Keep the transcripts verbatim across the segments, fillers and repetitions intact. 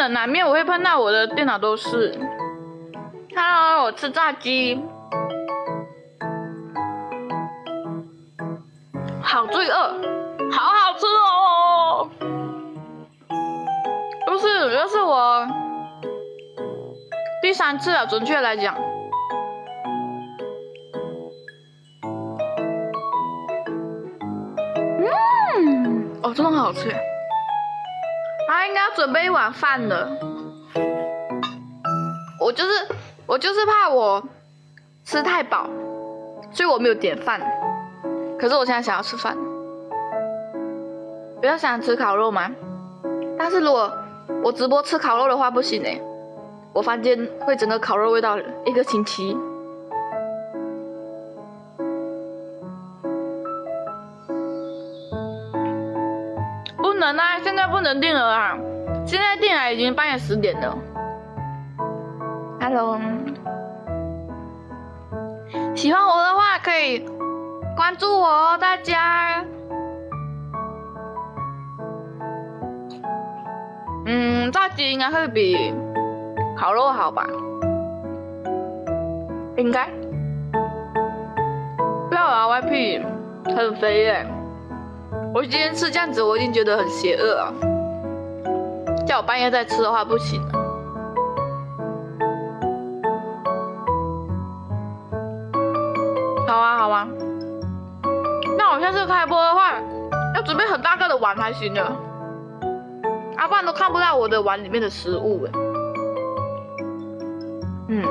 很难免我会碰到我的电脑都是。Hello， 我吃炸鸡，好罪恶，好好吃哦。不是，这是我第三次了，准确来讲。嗯，哦，真的很好吃。他应该要准备一碗饭了。我就是我就是怕我吃太饱，所以我没有点饭。可是我现在想要吃饭。不要想吃烤肉吗？但是如果我直播吃烤肉的话不行哎，我房间会整个烤肉味道一个星期。不能啊，现在不能订了啊！现在订来已经半夜十点了。Hello， 喜欢我的话可以关注我哦，大家。嗯，炸鸡应该会比烤肉好吧？应该。不要啊 ，Y P 很肥耶！我今天吃这样子，我已经觉得很邪恶啊。叫我半夜再吃的话不行了。好啊，好啊。那我下次开播的话，要准备很大个的碗才行的，啊，不然都看不到我的碗里面的食物哎。嗯。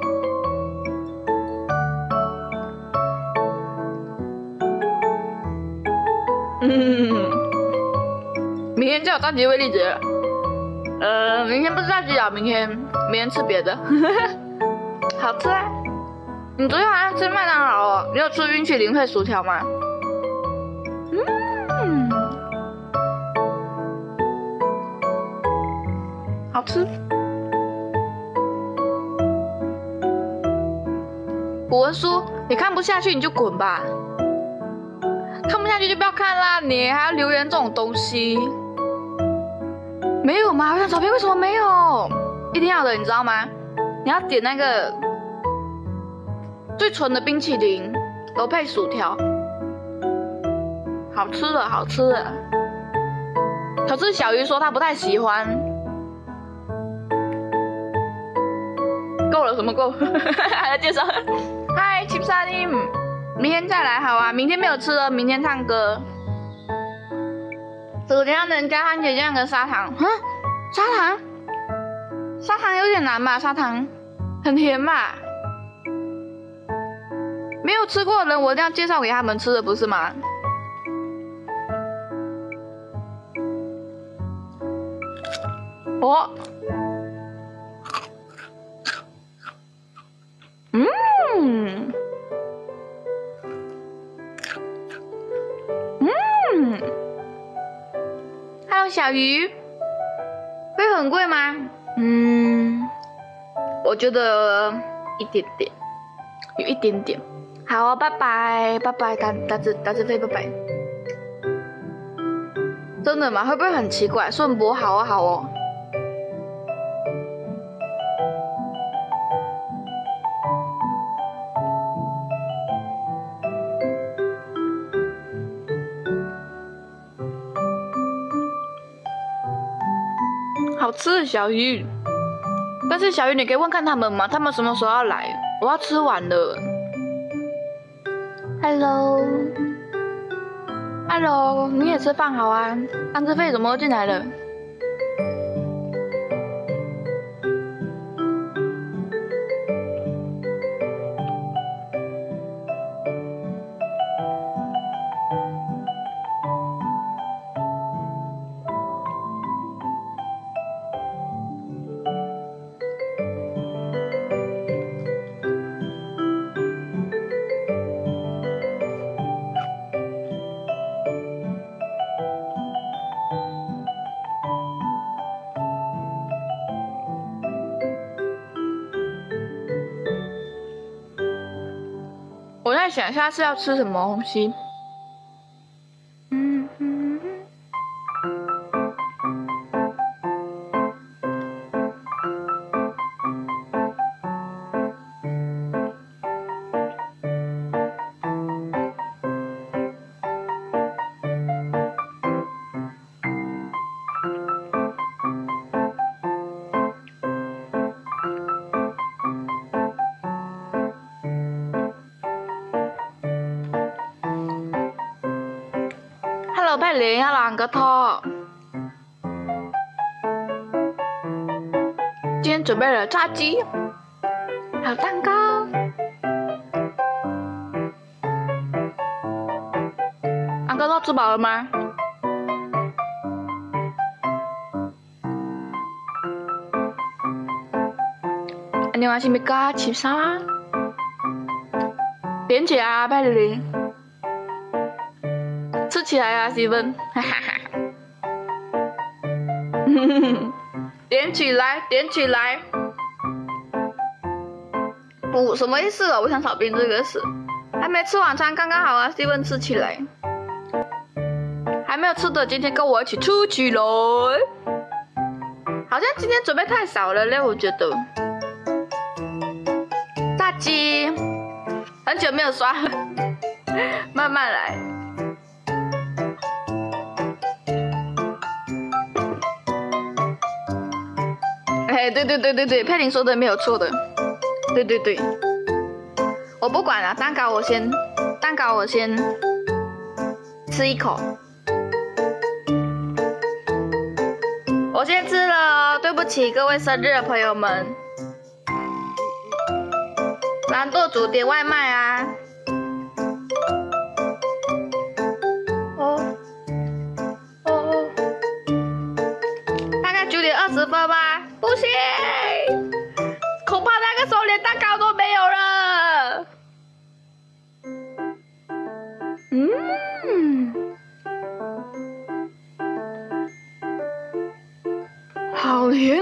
嗯。明天就有炸鸡威力姐了。呃，明天不是炸鸡啊，明天明天吃别的。好吃啊！你昨天晚上吃麦当劳哦？你有吃冰淇淋配薯条吗？嗯，好吃。古文书，你看不下去你就滚吧，看不下去就不要看啦，你还要留言这种东西。没有吗？我想照片为什么没有？一定要的，你知道吗？你要点那个最纯的冰淇淋，然后配薯条，好吃的，好吃的。可是小鱼说他不太喜欢。够了，什么够？还要介绍？嗨 ，Chip Salim， 明天再来好啊。明天没有吃了，明天唱歌。薯条能加番茄酱跟砂糖？啊，砂糖？砂糖有点难吧？砂糖很甜吧？没有吃过的人，我一定要介绍给他们吃的，不是吗？哦，嗯，嗯 ，Hello， 小鱼，会很贵吗？嗯，我觉得一点点，有一点点。好啊，拜拜，拜拜，打打字打字费，拜拜。真的吗？会不会很奇怪？顺播好啊，好哦。好吃的小鱼，但是小鱼，你可以问看他们吗？他们什么时候要来？我要吃完了。Hello，Hello， 你也吃饭好啊？安志飞怎么进来了？我在想下次要吃什么东西。嗯嗯有佩玲，还有两个头。今天准备了炸鸡，还有蛋糕。两个头吃饱了吗？ 안녕하십니까 집사连起来啊，佩玲，吃起来啊，希文，哈哈哈，点起来，点起来，不，什么意思啊？我想少编这个词，还没吃晚餐，刚刚好啊，希文吃起来，还没有吃的，今天跟我一起出去来，好像今天准备太少了嘞，我觉得。 炸鸡，很久没有刷了，慢慢来。哎，对对对对对，佩玲说的没有错的，对对对，我不管了，蛋糕我先，蛋糕我先吃一口，我先吃了，对不起各位生日的朋友们。 懒惰主点外卖啊！哦哦哦，大概九点二十分吧。不行，恐怕那个时候连蛋糕都没有了。嗯，好甜。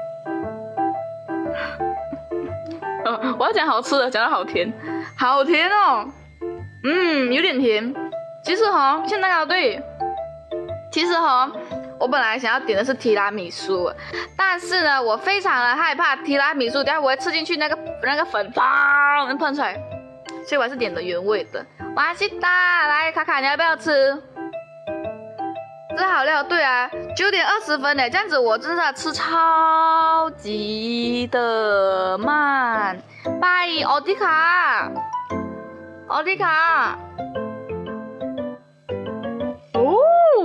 呃，我要讲好吃的，讲到好甜，好甜哦，嗯，有点甜。其实哈，现在哦对，其实哈，我本来想要点的是提拉米苏，但是呢，我非常的害怕提拉米苏，等下我会吃进去那个那个粉，砰，能喷出来，所以我还是点的原味的。哇西达，来卡卡，你要不要吃？这好料，对啊，九点二十分呢，这样子我真的吃超级的慢。拜，奥迪卡，奥迪卡，哦，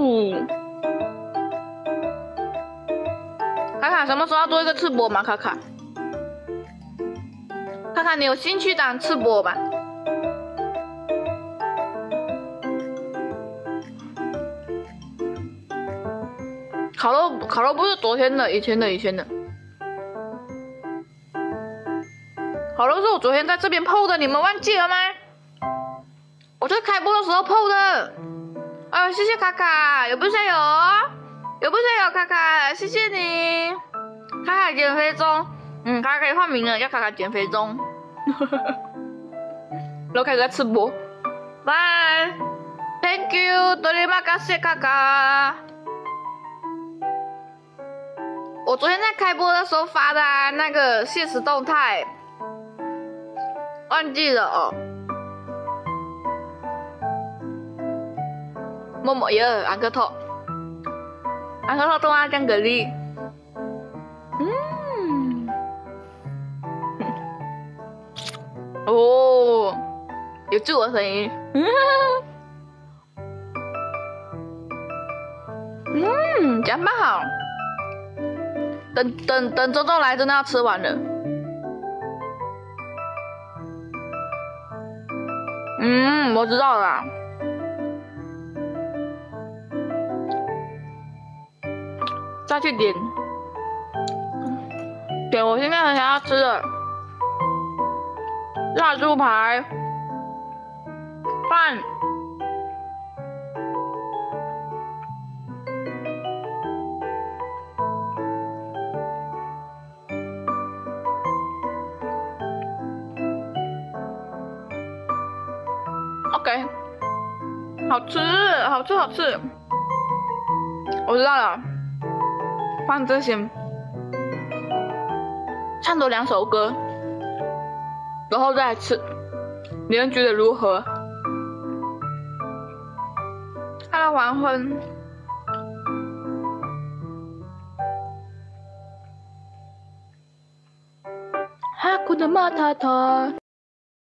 卡卡什么时候要做一个吃播吗？卡卡，卡卡，你有兴趣当吃播吧？ 烤肉，烤肉不是昨天的，以前的，以前的。烤肉是我昨天在这边 P O 的，你们忘记了吗？我在开播的时候 P O 的。啊，谢谢卡卡，有不加油？有不加油，卡卡，谢谢你。卡卡减肥中，嗯，卡卡可以换名了，叫卡卡减肥中。然后开始在吃播，拜 ，Thank you， terima kasih卡卡。 我昨天在开播的时候发的、啊、那个现实动态，忘记了哦。默默耶，安克托，安克托东阿酱蛤蜊，嗯，哦，有自我声音，嗯，讲吧好。 等等等，周周来真的要吃完了。嗯，我知道了。再去点，点我现在很想要吃的辣猪排饭。 OK， 好吃，好吃，好吃。我知道了，放这些，唱多两首歌，然后再吃，你们觉得如何？看到黄昏，哈库的马塔塔。